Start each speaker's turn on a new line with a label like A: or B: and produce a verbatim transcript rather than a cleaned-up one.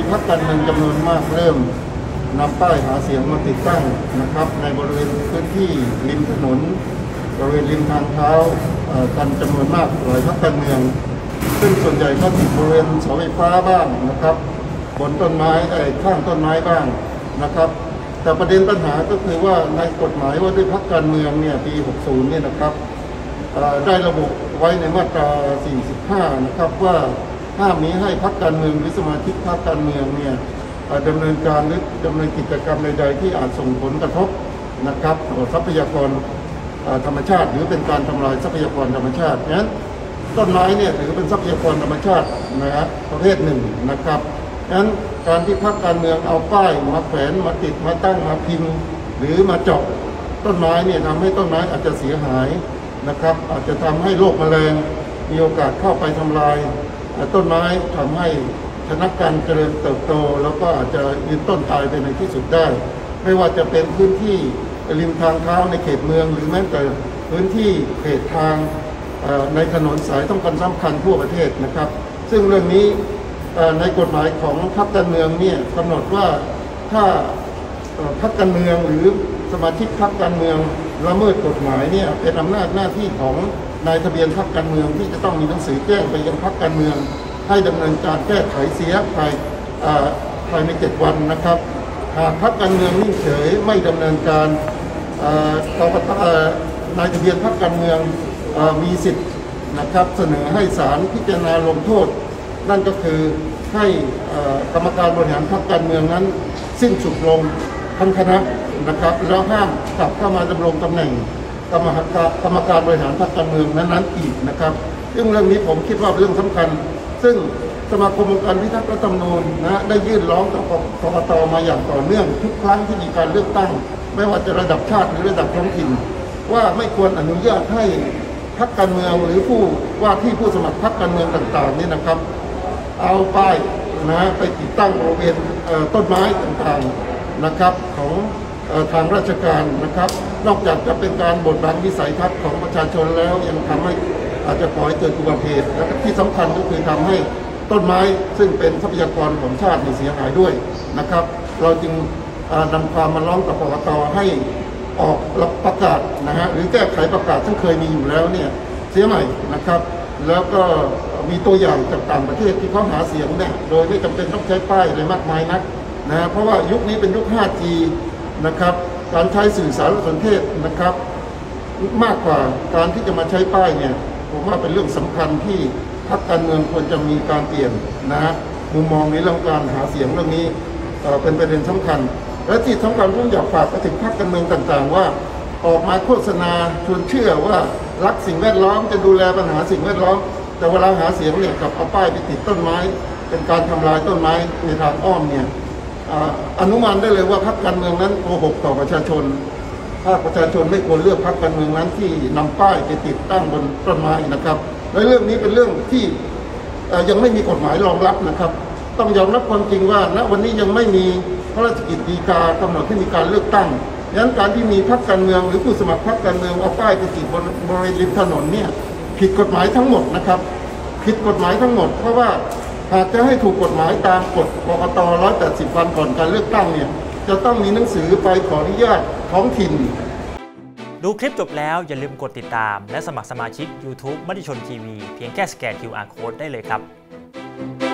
A: พรรคการเมืองจำนวนมากเริ่มนำป้ายหาเสียงมาติดตั้งนะครับในบริเวณพื้นที่ริมถนนบริเวณริมทางเท้ากันจำนวนมากหลายพรรคการเมืองซึ่งส่วนใหญ่ก็ติดบริเวณเสาไฟฟ้าบ้างนะครับบนต้นไม้ไอ้ข้างต้นไม้บ้างนะครับแต่ประเด็นปัญหาก็คือว่าในกฎหมายว่าด้วยพรรคการเมืองเนี่ยปีหกสิบเนี่ยนะครับได้ระบุไว้ในมาตราสี่สิบห้านะครับว่าห้ามมีให้พรรคการเมืองหรือสมาชิกพรรคการเมืองเนี่ยดำเนินการหรือดำเนินกิจกรรมใดๆที่อาจส่งผลกระทบนะครับต่อทรัพยากรธรรมชาติหรือเป็นการทำลายทรัพยากรธรรมชาติงั้นต้นไม้เนี่ยถือเป็นทรัพยากรธรรมชาตินะฮะประเภทหนึ่งนะครับงั้นการที่พรรคการเมืองเอาป้ายมาแขวนมาติดมาตั้งมาพิมพ์หรือมาเจาะต้นไม้เนี่ยทำให้ต้นไม้อาจจะเสียหายนะครับอาจจะทำให้โรคแมลงมีโอกาสเข้าไปทำลายต้นไม้ทำให้ชนะการเจริญเติบโตแล้วก็อาจจะยืนต้นตายไปในที่สุดได้ไม่ว่าจะเป็นพื้นที่ริมทางเท้าในเขตเมืองหรือแม้แต่พื้นที่เขตทางในถนนสายสำคัญสำคัญทั่วประเทศนะครับซึ่งเรื่องนี้ในกฎหมายของพรรคการเมืองเนี่ยกำหนดว่าถ้าพรรคการเมืองหรือสมาชิกพรรคการเมืองละเมิดกฎหมายเนี่ยเป็นอำนาจหน้าที่ของนายทะเบียนพรรคการเมืองที่จะต้องมีหนังสือแจ้งไปยังพรรคการเมืองให้ดำเนินการแก้ไขเสียภายภายในเจ็ดวันนะครับหากพรรคการเมืองนิ่งเฉยไม่ดำเนินการกกตนายทะเบียนพรรคการเมืองมีสิทธิ์นะครับเสนอให้ศาลพิจารณาลงโทษนั่นก็คือให้กรรมการบริหารพรรคการเมืองนั้นสิ้นสุดลงทั้งคณะนะครับแล้วห้ามกลับเข้ามาดำรงตำแหน่งกรรมการกรรมการบริหารพรรคการเมืองนั้นๆอีกนะครับซึ่งเรื่องนี้ผมคิดว่าเป็นเรื่องสำคัญซึ่งสมาคมองค์การพิทักษ์รัฐธรรมนูญนะได้ยื่นร้องต่อกกต.มาอย่างต่อเนื่องทุกครั้งที่มีการเลือกตั้งไม่ว่าจะระดับชาติหรือระดับท้องถิ่นว่าไม่ควรอนุญาตให้พรรคการเมืองหรือผู้ว่าที่ผู้สมัครพรรคการเมืองต่างๆนี่นะครับเอาป้ายนะไปติดตั้งบริเวณต้นไม้ต่างๆนะครับของทางราชการนะครับนอกจากจะเป็นการบดบังวิสัยทัศน์ของประชาชนแล้วยังทำให้อาจจะก่อให้เกิดอุบัติเหตุและที่สำคัญก็คือทำให้ต้นไม้ซึ่งเป็นทรัพยากรของชาติเสียหายด้วยนะครับเราจึงนำความมาร้องต่อกกต.ให้ออกรับประกาศนะฮะหรือแก้ไขประกาศซึ่งเคยมีอยู่แล้วเนี่ยเสียใหม่นะครับแล้วก็มีตัวอย่างจากต่างประเทศที่เขาหาเสียงเนี่ยโดยไม่จำเป็นต้องใช้ป้ายอะไรมากมายนักนะเพราะว่ายุคนี้เป็นยุค ไฟว์จี นะครับการใช้สื่อสารสนเทศนะครับมากกว่าการที่จะมาใช้ป้ายเนี่ยผมว่าเป็นเรื่องสำคัญที่พรรคการเมืองควรจะมีการเปลี่ยนนะฮะมุมมองในเรื่องการหาเสียงเรื่องนี้เป็นประเด็นสำคัญและที่สำคัญผมอยากฝากไปถึงพรรคการเมืองต่างๆว่าออกมาโฆษณาชวนเชื่อว่ารักสิ่งแวดล้อมจะดูแลปัญหาสิ่งแวดล้อมแต่เวลาหาเสียงเนี่ยกับเอาป้ายไปติดต้นไม้เป็นการทำลายต้นไม้ในทางอ้อมเนี่ยอนุมานได้เลยว่าพรรคการเมืองนั้นโกหกต่อประชาชนถ้าประชาชนไม่ควรเลือกพรรคการเมืองนั้นที่นำป้ายไปติดตั้งบนต้นไม้นะครับและเรื่องนี้เป็นเรื่องที่ยังไม่มีกฎหมายรองรับนะครับต้องยอมรับความจริงว่าณวันนี้ยังไม่มีพระราชกิจฎีกากำหนดให้มีการเลือกตั้งดังนั้นการที่มีพรรคการเมืองหรือผู้สมัครพรรคการเมืองเอาป้ายไปติดบนบริเวณริมถนนเนี่ยผิดกฎหมายทั้งหมดนะครับผิดกฎหมายทั้งหมดเพราะว่าหากจะให้ถูกกฎหมายตามกฎกกต.หนึ่งร้อยแปดสิบวันก่อนการเลือกตั้งเนี่ยจะต้องมีหนังสือไปขออนุญาตท้องถิ่น
B: ดูคลิปจบแล้วอย่าลืมกดติดตามและสมัครสมาชิก ยูทูบ มติชนทีวีเพียงแค่สแกน คิว อาร์ Code ได้เลยครับ